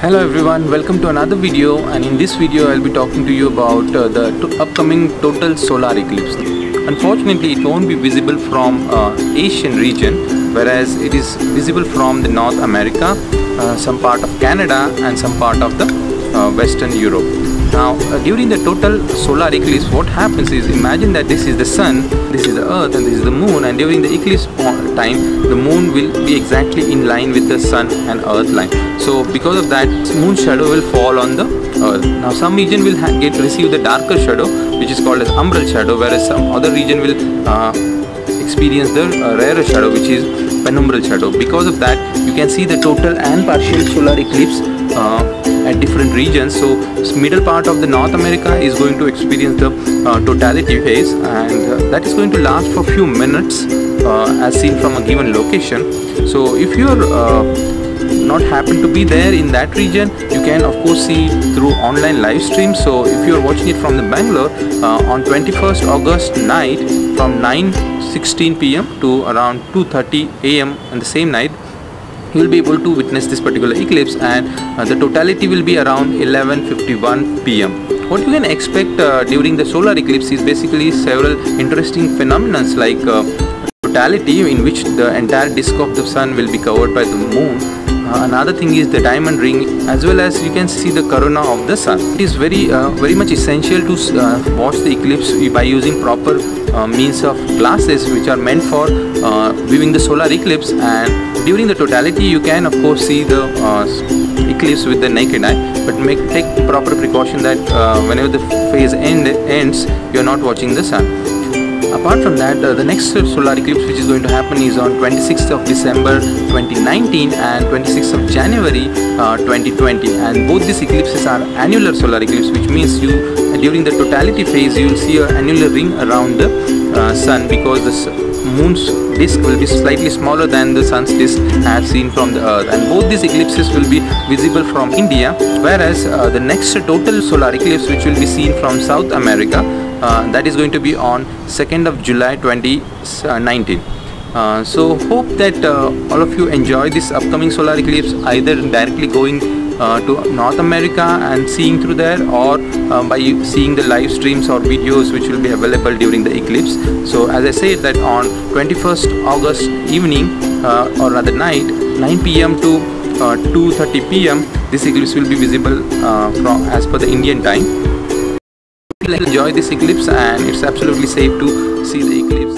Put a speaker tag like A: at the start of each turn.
A: Hello everyone, welcome to another video, and in this video I'll be talking to you about the upcoming total solar eclipse. Unfortunately, it won't be visible from Asian region, whereas it is visible from the North America, some part of Canada and some part of the Western Europe. Now during the total solar eclipse, what happens is, imagine that this is the sun, this is the earth and this is the moon, and during the eclipse time the moon will be exactly in line with the sun and earth line. So because of that, moon shadow will fall on the earth. Now some region will receive the darker shadow, which is called as umbral shadow, whereas some other region will experience the rarer shadow, which is penumbral shadow. Because of that, you can see the total and partial solar eclipse at different regions. So middle part of the North America is going to experience the totality phase, and that is going to last for few minutes as seen from a given location. So if you are not happen to be there in that region, you can of course see through online live stream. So if you are watching it from the Bangalore, on 21st August night from 9:16 p.m. to around 2:30 a.m. on the same night, you will be able to witness this particular eclipse, and the totality will be around 11:51 p.m. What you can expect during the solar eclipse is basically several interesting phenomena, like totality, in which the entire disk of the sun will be covered by the moon. Another thing is the diamond ring, as well as you can see the corona of the sun. It is very much essential to watch the eclipse by using proper means of glasses, which are meant for viewing the solar eclipse. And during the totality, you can of course see the eclipse with the naked eye, but take proper precaution that whenever the phase ends, you are not watching the sun. Apart from that, the next solar eclipse which is going to happen is on 26th of December 2019 and 26th of January 2020, and both these eclipses are annular solar eclipse, which means during the totality phase you will see an annular ring around the sun, because the moon's disk will be slightly smaller than the sun's disk as seen from the earth, and both these eclipses will be visible from India, whereas the next total solar eclipse, which will be seen from South America, that is going to be on 2nd of July 2019. So hope that all of you enjoy this upcoming solar eclipse, either directly going to North America and seeing through there, or by seeing the live streams or videos which will be available during the eclipse. So as I said, that on 21st August evening, or rather night, 9 p.m. to 2:30 p.m. this eclipse will be visible as per the Indian time. Enjoy this eclipse, and it's absolutely safe to see the eclipse.